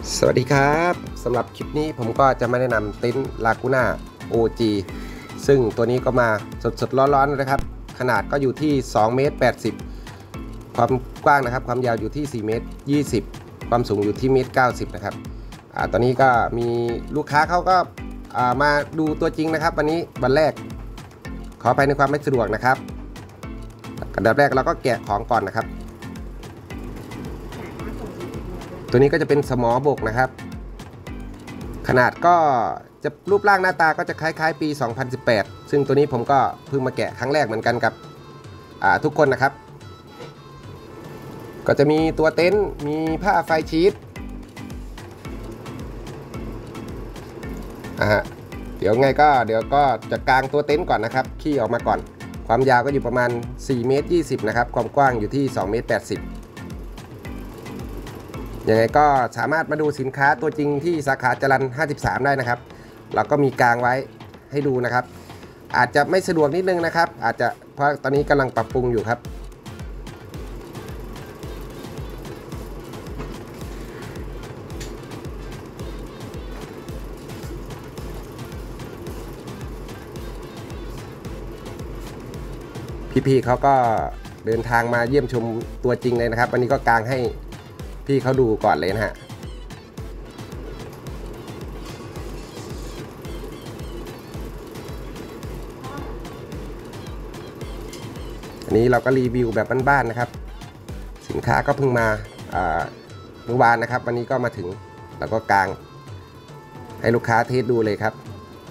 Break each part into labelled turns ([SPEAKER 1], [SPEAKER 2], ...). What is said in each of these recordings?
[SPEAKER 1] สวัสดีครับสำหรับคลิปนี้ผมก็จะมาแนะนำเต็นท์ลากูน่า OG ซึ่งตัวนี้ก็มาสดๆร้อนๆนะครับขนาดก็อยู่ที่2เมตร80ความกว้างนะครับความยาวอยู่ที่4เมตร20ความสูงอยู่ที่1เมตร90นะครับตอนนี้ก็มีลูกค้าเขาก็มาดูตัวจริงนะครับวันนี้วันแรกขออภัยในความไม่สะดวกนะครับอันดับแรกเราก็แกะของก่อนนะครับตัวนี้ก็จะเป็นสมอบกนะครับขนาดก็จะรูปร่างหน้าตาก็จะคล้ายๆปี2018ซึ่งตัวนี้ผมก็เพิ่งมาแกะครั้งแรกเหมือนกันกับทุกคนนะครับก็จะมีตัวเต็นท์มีผ้าไฟชีตเดี๋ยวก็จะกางตัวเต็นท์ก่อนนะครับขี้ออกมาก่อนความยาวก็อยู่ประมาณ4เมตร20นะครับความกว้างอยู่ที่2เมตร80ยังไงก็สามารถมาดูสินค้าตัวจริงที่สาขาจรัญ53ได้นะครับเราก็มีกลางไว้ให้ดูนะครับอาจจะไม่สะดวกนิดนึงนะครับอาจจะเพราะตอนนี้กำลังปรับปรุงอยู่ครับพี่ๆเขาก็เดินทางมาเยี่ยมชมตัวจริงเลยนะครับวันนี้ก็กางให้พี่เขาดูก่อนเลยนะฮะอันนี้เราก็รีวิวแบบบ้านๆนะครับสินค้าก็เพิ่งมาเมื่อวานนะครับวันนี้ก็มาถึงแล้วก็กางให้ลูกค้าเทสดูเลยครับ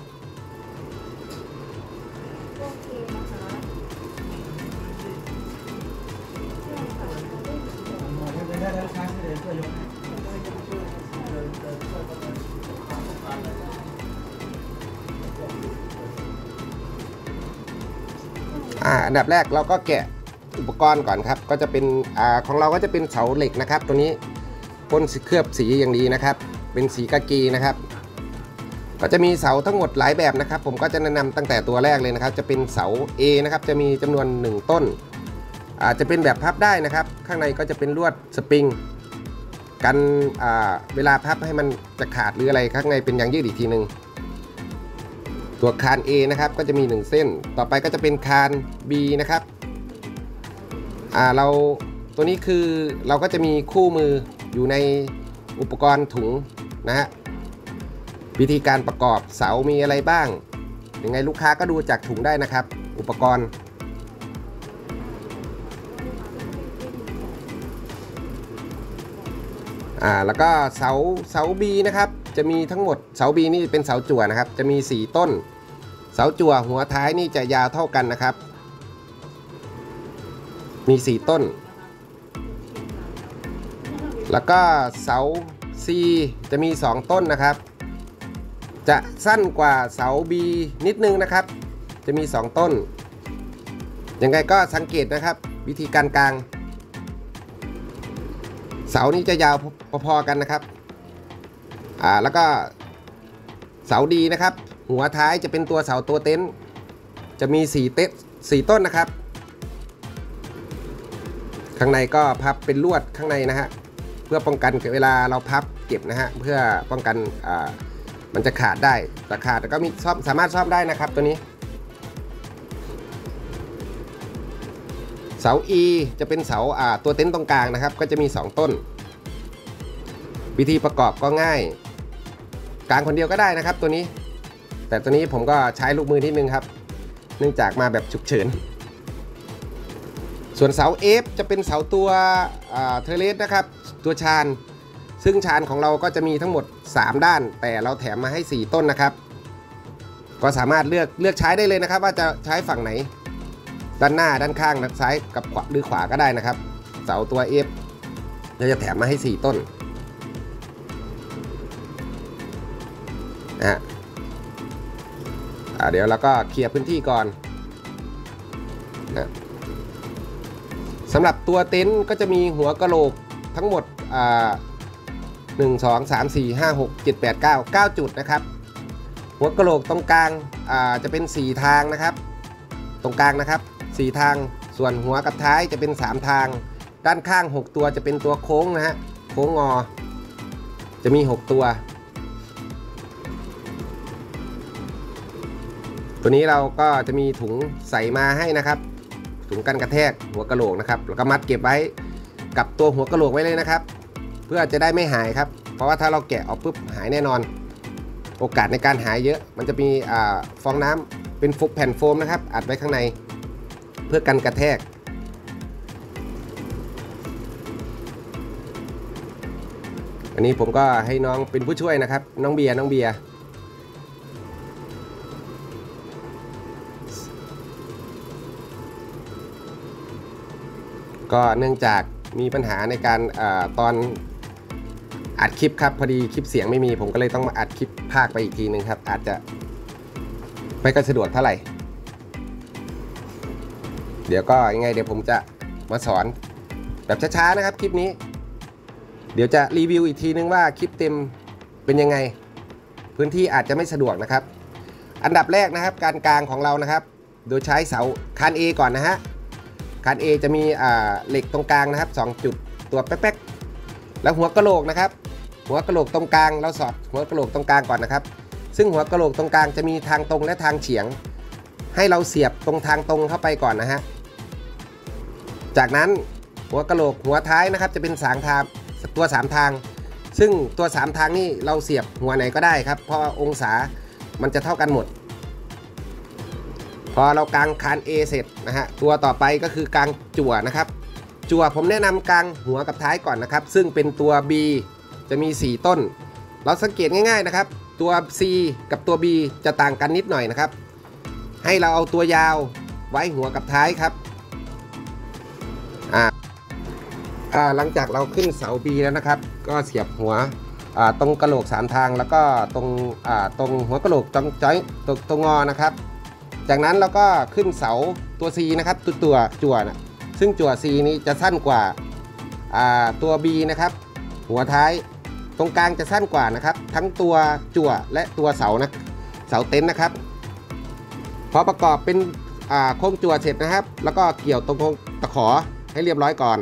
[SPEAKER 1] อันดับแรกเราก็แกะอุปกรณ์ก่อนครับก็จะเป็นของเราก็จะเป็นเสาเหล็กนะครับตัวนี้พ่นเคลือบสีอย่างดีนะครับเป็นสีกากีนะครับก็จะมีเสาทั้งหมดหลายแบบนะครับผมก็จะแนะนำตั้งแต่ตัวแรกเลยนะครับจะเป็นเสา A นะครับจะมีจำนวน1ต้นจะเป็นแบบพับได้นะครับข้างในก็จะเป็นลวดสปริงกันเวลาพับให้มันจะขาดหรืออะไรข้างในเป็นยางยืดอีกทีนึงตัวคาน A นะครับก็จะมี1เส้นต่อไปก็จะเป็นคาน B นะครับตัวนี้คือเราก็จะมีคู่มืออยู่ในอุปกรณ์ถุงนะฮะวิธีการประกอบเสามีอะไรบ้างยังไงลูกค้าก็ดูจากถุงได้นะครับอุปกรณ์แล้วก็เสา B นะครับจะมีทั้งหมดเสา B นี่เป็นเสาจั่วนะครับจะมี4ต้นเสาจั่วหัวท้ายนี่จะยาวเท่ากันนะครับมี4ต้นแล้วก็เสา C จะมี2ต้นนะครับจะสั้นกว่าเสา B นิดนึงนะครับจะมี2ต้นยังไงก็สังเกตนะครับวิธีการกางเสานี้จะยาวพอๆกันนะครับแล้วก็เสาดีนะครับหัวท้ายจะเป็นตัวเสาตัวเต็นท์จะมี4ต้นนะครับข้างในก็พับเป็นลวดข้างในนะฮะเพื่อป้องกันเวลาเราพับเก็บนะฮะเพื่อป้องกันมันจะขาดได้แต่ขาดก็มีสามารถซ่อมได้นะครับตัวนี้เสา E จะเป็นเสาตัวเต็นท์ตรงกลางนะครับก็จะมี2ต้นวิธีประกอบก็ง่ายกางคนเดียวก็ได้นะครับตัวนี้แต่ตัวนี้ผมก็ใช้ลูกมือนิดนึงครับเนื่องจากมาแบบฉุกเฉินส่วนเสา F จะเป็นเสาตัวเทเลสนะครับตัวชานซึ่งชานของเราก็จะมีทั้งหมด3ด้านแต่เราแถมมาให้4ต้นนะครับก็สามารถเลือกใช้ได้เลยนะครับว่าจะใช้ฝั่งไหนด้านหน้าด้านข้างด้านซ้ายกับขวาหรือขวาก็ได้นะครับเสาตัว F เราจะแถมมาให้4ต้นเดี๋ยวเราก็เคลียร์พื้นที่ก่อนนะสำหรับตัวเต็นท์ก็จะมีหัวกะโหลกทั้งหมด1 2 3 4 5 6 7 8 9 จุดนะครับหัวกะโหลกตรงกลางจะเป็น4ทางนะครับตรงกลางนะครับ4ทางส่วนหัวกับท้ายจะเป็น3ทางด้านข้าง6ตัวจะเป็นตัวโค้งนะฮะโค้งงอจะมี6ตัวตัวนี้เราก็จะมีถุงใส่มาให้นะครับถุงกันกระแทกหัวกะโหลกนะครับแล้วก็มัดเก็บไว้กับตัวหัวกะโหลกไว้เลยนะครับเพื่อจะได้ไม่หายครับเพราะว่าถ้าเราแกะออกปุ๊บหายแน่นอนโอกาสในการหายเยอะมันจะมีฟองน้ำเป็นแผ่นโฟมนะครับอัดไว้ข้างในเพื่อกันกระแทกอันนี้ผมก็ให้น้องเป็นผู้ช่วยนะครับน้องเบียร์ก็เนื่องจากมีปัญหาในการตอนอัดคลิปครับพอดีคลิปเสียงไม่มีผมก็เลยต้องมาอัดคลิปภาคไปอีกทีนึงครับอาจจะไม่ค่อยสะดวกเท่าไหร่เดี๋ยวก็ยังไงเดี๋ยวผมจะมาสอนแบบช้าๆนะครับคลิปนี้เดี๋ยวจะรีวิวอีกทีนึงว่าคลิปเต็มเป็นยังไงพื้นที่อาจจะไม่สะดวกนะครับอันดับแรกนะครับการกางของเรานะครับโดยใช้เสาคาน A ก่อนนะฮะคาน A จะมีเหล็กตรงกลางนะครับ2จุดตัวแป๊กๆแล้วหัวกะโหลกนะครับหัวกะโหลกตรงกลางเราสอดหัวกะโหลกตรงกลางก่อนนะครับซึ่งหัวกะโหลกตรงกลางจะมีทางตรงและทางเฉียงให้เราเสียบตรงทางตรงเข้าไปก่อนนะฮะจากนั้นหัวกะโหลกหัวท้ายนะครับจะเป็นตัว3ทางซึ่งตัว3ทางนี่เราเสียบหัวไหนก็ได้ครับเพราะองศามันจะเท่ากันหมดพอเรากางคาน A เสร็จนะฮะตัวต่อไปก็คือกางจั่วนะครับจั่วผมแนะนำกางหัวกับท้ายก่อนนะครับซึ่งเป็นตัว B จะมี4ต้นเราสังเกตง่ายๆนะครับตัว C กับตัว B จะต่างกันนิดหน่อยนะครับให้เราเอาตัวยาวไว้หัวกับท้ายครับหลังจากเราขึ้นเสา B แล้วนะครับก็เสียบหัวตรงกะโหลก3ทางแล้วก็ตรงหัวกะโหลกตรงงอนะครับจากนั้นเราก็ขึ้นเสาตัว C นะครับตัวจั่วนะซึ่งจั่ว C นี้จะสั้นกว่าตัว B นะครับหัวท้ายตรงกลางจะสั้นกว่านะครับทั้งตัวจั่วและตัวเสาเต็นท์นะครับพอประกอบเป็นโครงจั่วเสร็จนะครับแล้วก็เกี่ยวตรงตะขอให้เรียบร้อยก่อน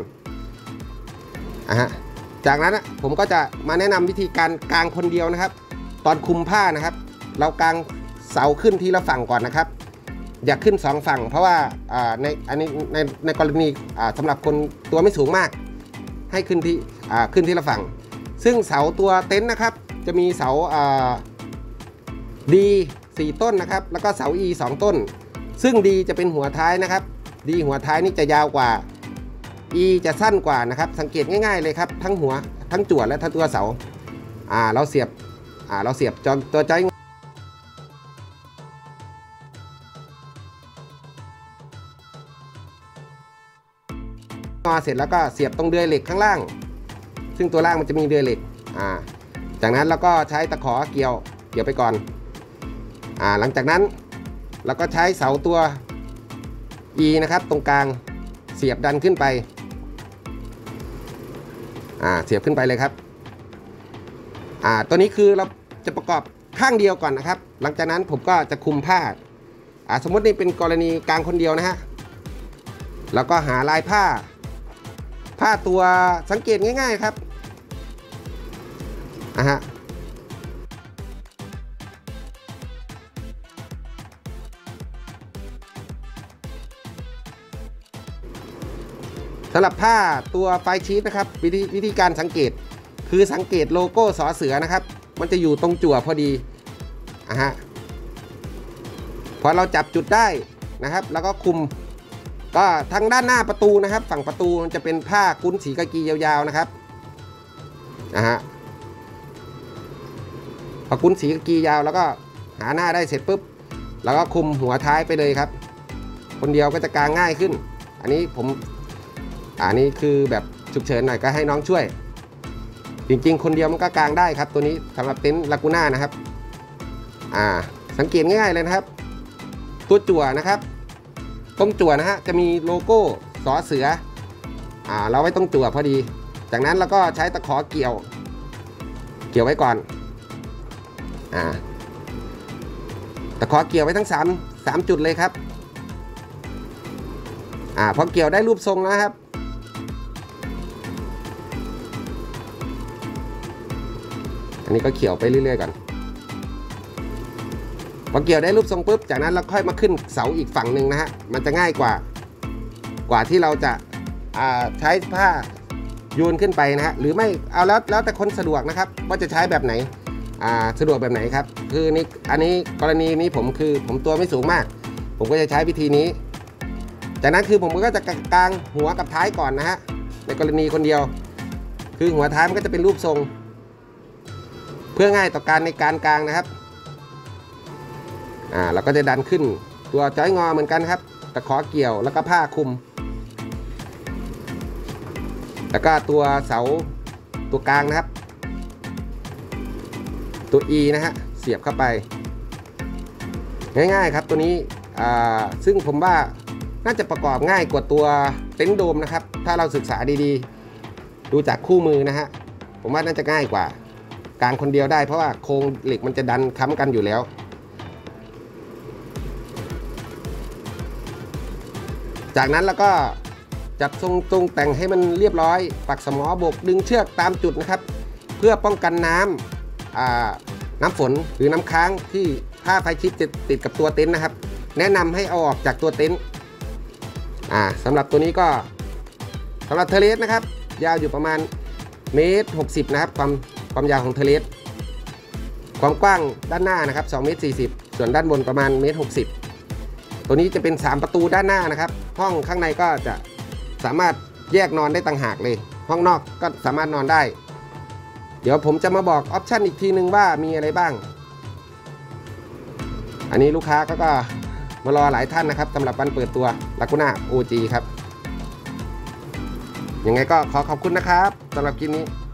[SPEAKER 1] จากนั้นผมก็จะมาแนะนำวิธีการกางคนเดียวนะครับตอนคุมผ้านะครับเรากางเสาขึ้นทีละฝั่งก่อนนะครับอย่าขึ้น2ฝั่งเพราะว่าในกรณีสำหรับคนตัวไม่สูงมากให้ขึ้นทีละฝั่งซึ่งเสาตัวเต็นท์นะครับจะมีเสาD 4ต้นนะครับแล้วก็เสา E 2ต้นซึ่ง D จะเป็นหัวท้ายนะครับ D หัวท้ายนี่จะยาวกว่า E จะสั้นกว่านะครับสังเกตง่ายๆเลยครับทั้งหัวทั้งจั่วและทั้งตัวเสาเราเสียบตัวจอยเสร็จแล้วก็เสียบตรงเดือยเหล็กข้างล่างซึ่งตัวล่างมันจะมีเดือยเหล็กจากนั้นเราก็ใช้ตะขอเกี่ยวไปก่อนหลังจากนั้นเราก็ใช้เสาตัว E นะครับตรงกลางเสียบดันขึ้นไปเสียบขึ้นไปเลยครับตัวนี้คือเราจะประกอบข้างเดียวก่อนนะครับหลังจากนั้นผมก็จะคุมผ้าสมมตินี่เป็นกรณีกลางคนเดียวนะฮะแล้วก็หาลายผ้าตัวสังเกตง่ายๆครับสำหรับผ้าตัวไฟชีทนะครับวิธีการสังเกตคือสังเกตโลโก้สอเสือนะครับมันจะอยู่ตรงจั่วพอดีพอเราจับจุดได้นะครับแล้วก็คุมก็ทางด้านหน้าประตูนะครับฝั่งประตูมันจะเป็นผ้ากุ้นสีกากียาวๆนะครับพอกุ้นสีกากียาวแล้วก็หาหน้าได้เสร็จปุ๊บแล้วก็คุมหัวท้ายไปเลยครับคนเดียวก็จะกางง่ายขึ้นอันนี้คือแบบฉุกเฉินหน่อยก็ให้น้องช่วยจริงๆคนเดียวมันก็กางได้ครับตัวนี้สำหรับเต็นท์ลากูน่านะครับสังเกตง่ายๆเลยนะครับตัวจั่วนะครับตรงจั่วนะฮะจะมีโลโก้สอเสือเราไว้ตรงจั่วพอดีจากนั้นเราก็ใช้ตะขอเกี่ยวไว้ก่อนตะขอเกี่ยวไว้ทั้ง3จุดเลยครับพอเกี่ยวได้รูปทรงนะครับอันนี้ก็เขี่ยวไปเรื่อยๆก่อนพอเกี่ยวได้รูปทรงปุ๊บจากนั้นเราค่อยมาขึ้นเสาอีกฝั่งหนึ่งนะฮะมันจะง่ายกว่าที่เราจะใช้ผ้าโยนขึ้นไปนะฮะหรือไม่เอาแล้วแต่คนสะดวกนะครับว่าจะใช้แบบไหนสะดวกแบบไหนครับคืออันนี้กรณีนี้ผมตัวไม่สูงมากผมก็จะใช้วิธีนี้จากนั้นคือผมก็จะกางหัวกับท้ายก่อนนะฮะในกรณีคนเดียวคือหัวท้ายมันก็จะเป็นรูปทรงเพื่อง่ายต่อการในการกางนะครับเราก็จะดันขึ้นตัวจ้อยงอเหมือนกันครับตะขอเกี่ยวแล้วก็ผ้าคลุมแล้วก็ตัวเสาตัวกลางนะครับตัว E นะฮะเสียบเข้าไปง่ายๆครับตัวนี้ซึ่งผมว่าน่าจะประกอบง่ายกว่าตัวเต็นท์โดมนะครับถ้าเราศึกษาดีๆดูจากคู่มือนะฮะผมว่าน่าจะง่ายกว่ากางคนเดียวได้เพราะว่าโครงเหล็กมันจะดันค้ำกันอยู่แล้วจากนั้นแล้วก็จัดทรงแต่งให้มันเรียบร้อยปักสมอบกดึงเชือกตามจุดนะครับเพื่อป้องกันน้ำฝนหรือน้ำค้างที่ผ้าไฟชิปจะติดกับตัวเต็นท์นะครับแนะนำให้เอาออกจากตัวเต็นท์สำหรับตัวนี้ก็สำหรับเทเลสนะครับยาวอยู่ประมาณ1.60 เมตรนะครับความยาวของเทเลสความกว้างด้านหน้านะครับ2.40 เมตรส่วนด้านบนประมาณ1.60 เมตรตัวนี้จะเป็น3ประตูด้านหน้านะครับห้องข้างในก็จะสามารถแยกนอนได้ต่างหากเลยห้องนอกก็สามารถนอนได้เดี๋ยวผมจะมาบอกออปชันอีกทีนึงว่ามีอะไรบ้างอันนี้ลูกค้าก็มารอหลายท่านนะครับสำหรับวันเปิดตัว Laguna OG ครับยังไงก็ขอขอบคุณนะครับสำหรับคลิปนี้